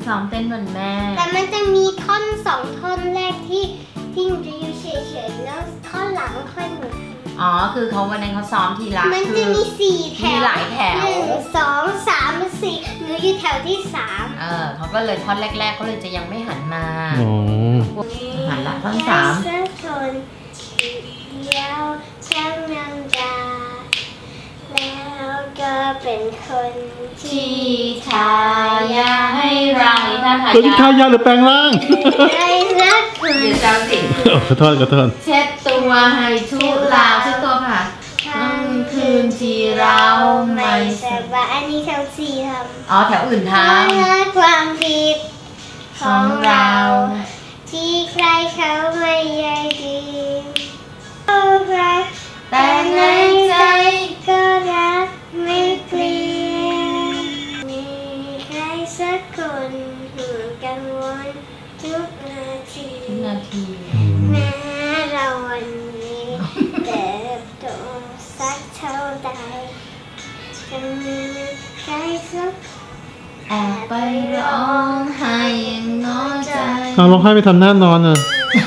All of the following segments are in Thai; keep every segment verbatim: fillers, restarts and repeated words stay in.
ซ้อมเต้นเหมือนแม่แต่มันจะมีท่อนสองท่อนแรกที่ที่หนูจะอยู่เฉยๆแล้วท่อนหลังค่อยหนูอ๋อคือเขาวันนั้นเขาซ้อมทีละมันจะมีสี่แถวมีหลายแถวหนึ่งสองสามสี่หนูอยู่แถวที่สามเออเขาก็เลยท่อนแรกๆเขาเลยจะยังไม่หันมาอ๋อหันละท่อนสามแล้วช่างน้ำตาแล้วก็เป็นคนที่ทายาให้เราตัวที่ทายาหรือแปลงร่างได้รักคนเดี๋ยวเจ้าสิขอโทษขอโทษเช็ดตัวให้ทุกลาวเช็ดตัวค่ะทั้งคืนที่เราไม่สบายอันนี้แถวสี่ทำอ๋อแถวอื่นทำความผิดของเราที่ใครเขาไม่ใยดีแต่ในใจก็รักไม่เปลี่ยนมีใครสักคนห่วงกังวลทุกนาทีทุกนาทีแม้เราวันนี้เติบโตสักเท่าใดจะมีใครสักแอบไปร้องไห้ยังน้อยใจเอาร้องไห้ไปทำหน้านอนอ่ะ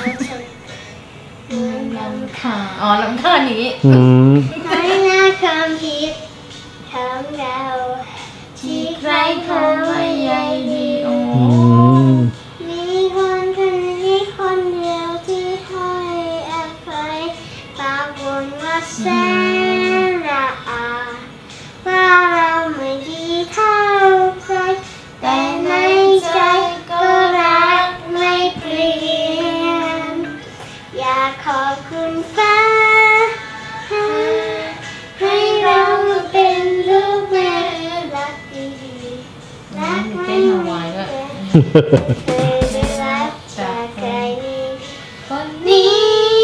อ๋อลำคาญนี้อืมไม่น่าความผิดของเราที่ใครเขาไม่ใยดีโอ้มีคนคนนี้คนเดียวที่ให้อภัยปากวนว่าแสนละอาว่าเราไม่ดีเท่าใครแต่ในใจก็รักไม่เปลี่ยนอยากขอบคุณฟ้าให้เราเป็นลูกแม่รักดีรักไม่ไหวเลยเคยได้รับจากใครคนนี้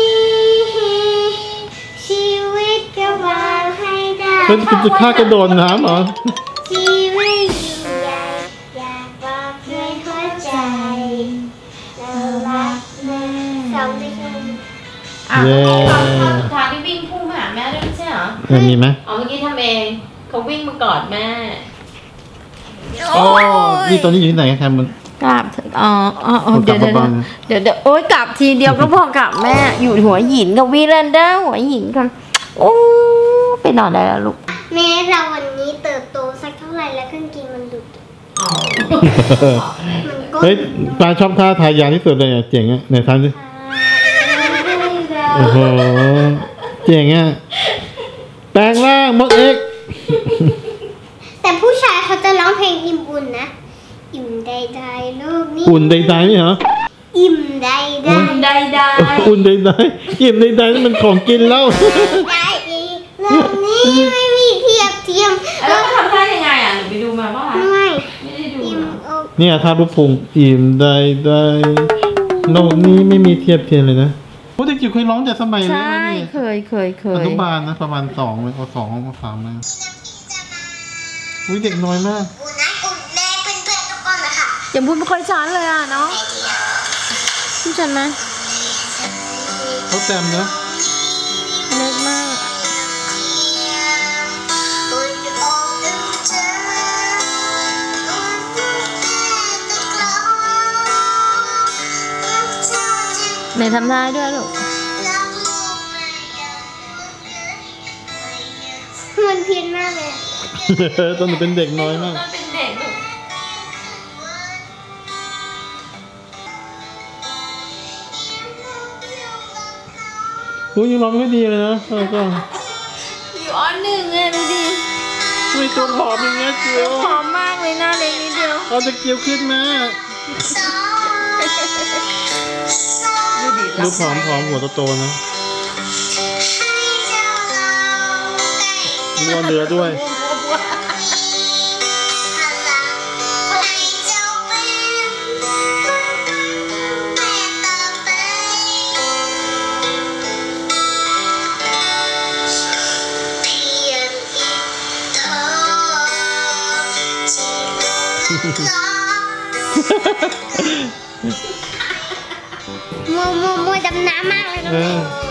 ชีวิตก็วางให้ได้เป็นจะฆ่ากระโดดน้ำเหรอชีวิตยิ่งใหญ่อยากบอกด้วยหัวใจเรารักแม่สองด้วยกันอ่ะตอนสุดท้ายที่วิ่งพุ่งหาแม่ด้วยไม่ใช่เหรอมีไหมอ๋อเมื่อกี้ทำเองเขาวิ่งมากอดแม่โอ้นี่ตอนนี้อยู่ที่ไหนครับมันกลับอ๋ออ๋อเดี๋ยวเดี๋ยวเดี๋ยวเดี๋ยวโอ๊ยกลับทีเดียวก็พอกลับแม่อยู่หัวหินกับวีแรนด้าหัวหินกันโอ้ไปนอนได้แล้วลูกแม่เราวันนี้เติบโตสักเท่าไหร่แล้วเครื่องกินมันดุเฮ้ยปลาชอบท่าทายาที่สุดเลยอ่ะเจ๋งอ่ะไหนทำดิโอ้โหเจ๋งอ่ะแปลงร่างมดเอ็กแต่ผู้ชายเขาจะร้องเพลงอิ่มอุ่นนะอิ่มใดๆลูกนี้อุ่นใดๆนี่เหรออิ่มใดๆอุ่นใดๆอุ่นใดๆอิ่มใดๆนี่มันของกินแล้วได้อีกเรื่องนี้ไม่มีเทียบเทียมแล้วทำได้ยังไงอ่ะหนูไปดูมาป่ะคะไม่ไม่ได้ดูเนี่ยท่ารูปพุงอิ่มใดๆโลกนี้ไม่มีเทียบเทียมเลยนะพวกเด็กจิ๋วเคยร้องแต่สมัยเลยนะนี่เคยเคยเคยอนุบาลนะประมาณสองเลยเอาสองเอาสามเลยอุ้ยเด็กน้อยมากอุ่นนะอุ่นแม่เพื่อนเพื่อนทุกคนนะคะยังพูดไม่ค่อยชัดเลยอ่ะเนาะพูดชัดไหมเขาแต้มเนอะเล็กมากไหนทำได้ด้วยลูกมันเพี้ยนมากเลยตอนหนูเป็นเด็กน้อยมากตอนเป็นเด็กลูกคุณยังร้องไม่ดีเลยนะเออก็อยู่อ้อนหนึ่งเลยดูดิไม่ตัวผอมอย่างเงี้ยเจียวผอมมากเลยหน้าเล็กนิดเดียวเอาจะเกี่ยวขึ้นมาดูผอมผอมหัวโตๆนะมัวเนื้อด้วยมัวมัวมัวดำน้ำมากเลยนะ